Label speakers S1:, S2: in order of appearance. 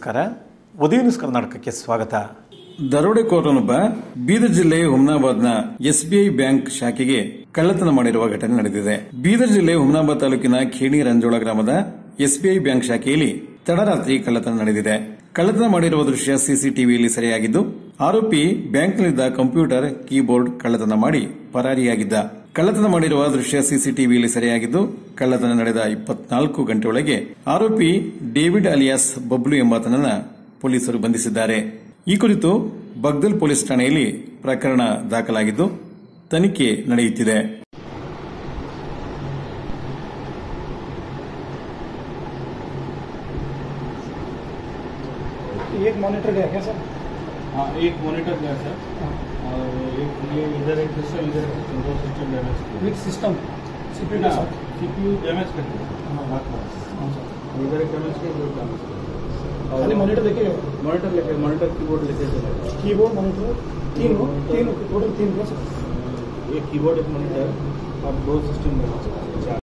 S1: ನಮಸ್ಕಾರ. ಉದಯ ನ್ಯೂಸ್ ಕರ್ನಾಟಕಕ್ಕೆ ಸ್ವಾಗತ.
S2: ದರೋಡೆಕೋರನೊಬ್ಬ ಬೀದರ್ ಜಿಲ್ಲೆ ಹುಮ್ನಾಬಾದ್ನ ಎಸ್ಬಿಐ ಬ್ಯಾಂಕ್ ಶಾಖೆಗೆ ಕಳ್ಳತನ ಮಾಡಿರುವ ಘಟನೆ ನಡೆದಿದೆ. ಬೀದರ್ ಜಿಲ್ಲೆ ಹುಮ್ನಾಬಾದ್ ತಾಲೂಕಿನ ಖೇಣಿ ರಂಜೋಳ ಗ್ರಾಮದ ಎಸ್ಬಿಐ ಬ್ಯಾಂಕ್ ಶಾಖೆಯಲ್ಲಿ ತಡರಾತ್ರಿ ಕಳ್ಳತನ ನಡೆದಿದೆ. ಕಳ್ಳತನ ಮಾಡಿರುವ ದೃಶ್ಯ ಸಿಸಿಟಿವಿಯಲ್ಲಿ ಸೆರೆಯಾಗಿದ್ದು, ಆರೋಪಿ ಬ್ಯಾಂಕ್ನಲ್ಲಿದ್ದ ಕಂಪ್ಯೂಟರ್, ಕೀಬೋರ್ಡ್ ಕಳ್ಳತನ ಮಾಡಿ ಪರಾರಿಯಾಗಿದ್ದ. ಕಳ್ಳತನ ಮಾಡಿರುವ ದೃಶ್ಯ ಸಿಸಿಟಿವಿಯಲ್ಲಿ ಸೆರೆಯಾಗಿದ್ದು, ಕಳ್ಳತನ ನಡೆದ 24 ಗಂಟೆಯೊಳಗೆ ಆರೋಪಿ ಡೇವಿಡ್ ಅಲಿಯಾಸ್ ಬಬ್ಲು ಎಂಬಾತನನ್ನ ಪೊಲೀಸರು ಬಂಧಿಸಿದ್ದಾರೆ. ಈ ಕುರಿತು ಬಗ್ದಲ್ ಪೊಲೀಸ್ ಠಾಣೆಯಲ್ಲಿ ಪ್ರಕರಣ ದಾಖಲಾಗಿದ್ದು ತನಿಖೆ ನಡೆಯುತ್ತಿದೆ.
S3: एक मॉनिटर गया क्या सर?
S4: हाँ, एक मॉनिटर गया सर और एक ये इधर एक सिस्टम, इधर एक सिस्टम, दो सिस्टम डैमेज किया.
S3: Which system? सीपीयू
S4: ना,
S3: के साथ?
S4: सीपीयू डैमेज कर दिया.
S3: हाँ सर.
S4: इधर एक डैमेज किया, इधर डैमेज किया.
S3: खाली मॉनिटर लेके गए?
S4: मॉनिटर कीबोर्ड लेके चले गए.
S3: कीबोर्ड मॉनिटर तीन टोटल 3 क्या सर?
S4: एक कीबोर्ड, एक मॉनिटर और दो सिस्टम डैमेज.